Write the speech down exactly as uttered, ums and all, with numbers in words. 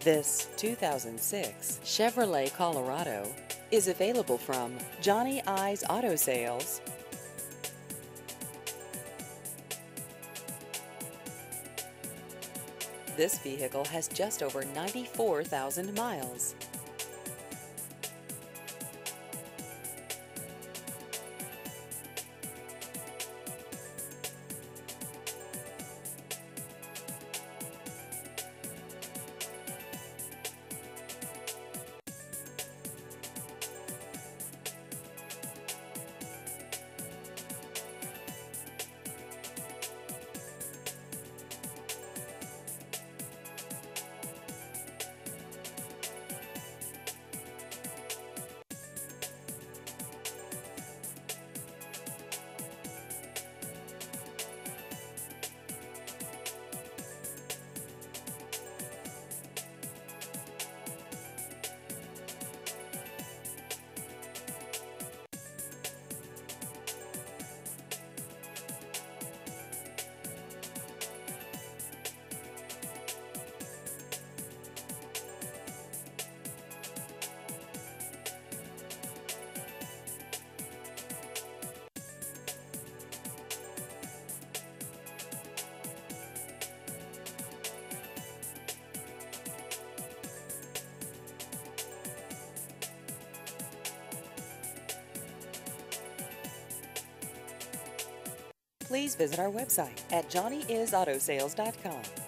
This two thousand six Chevrolet Colorado is available from Johnny I's Auto Sales. This vehicle has just over ninety-four thousand miles. Please visit our website at johnny is auto sales dot com.